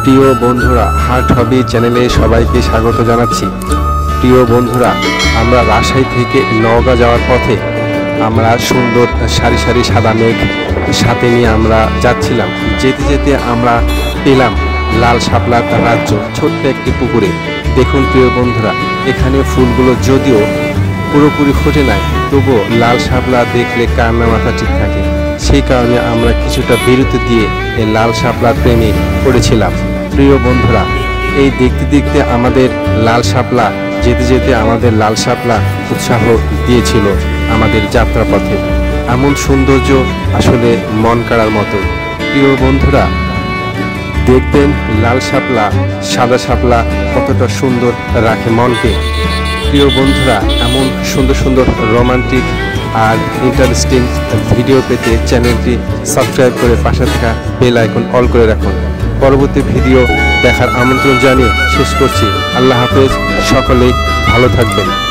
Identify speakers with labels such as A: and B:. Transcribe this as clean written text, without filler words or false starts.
A: প্রিয় বন্ধুরা, হার্ট হবি চ্যানেলে সবাইকে স্বাগত জানাচ্ছি। প্রিয় বন্ধুরা, আমরা রাজশাহী থেকে নওগাঁ যাওয়ার পথে আমরা সুন্দর সারি সারি সাদা মেঘ সাথে নিয়ে আমরা যাচ্ছিলাম। যেতে যেতে আমরা পেলাম লাল শাপলার রাজ্য ছোট্ট একটি পুকুরে। দেখুন প্রিয় বন্ধুরা, এখানে ফুলগুলো যদিও পুরোপুরি ফোটে নাই, তবুও লাল শাপলা দেখলে কান্না মাথা ঠিক থাকে। সেই কারণে আমরা কিছুটা বিরতি দিয়ে এই লাল শাপলার প্রেমে পড়েছিলাম। প্রিয় বন্ধুরা, এই দেখতে দেখতে আমাদের লাল শাপলা যেতে যেতে আমাদের লাল শাপলা উৎসাহ দিয়েছিল আমাদের যাত্রাপথে। এমন সৌন্দর্য আসলে মন কাড়ার মতো। প্রিয় বন্ধুরা, দেখবেন লাল শাপলা সাদা শাপলা কতটা সুন্দর রাখে মনকে। প্রিয় বন্ধুরা, এমন সুন্দর সুন্দর রোমান্টিক আর ইন্টারেস্টিং ভিডিও পেতে চ্যানেলটি সাবস্ক্রাইব করে পাশে থাকা বেল আইকন অল করে রাখুন। পরবর্তী ভিডিও দেখার আমন্ত্রণ জানিয়ে শেষ করছি। আল্লাহ হাফেজ, সকলেই ভালো থাকবেন।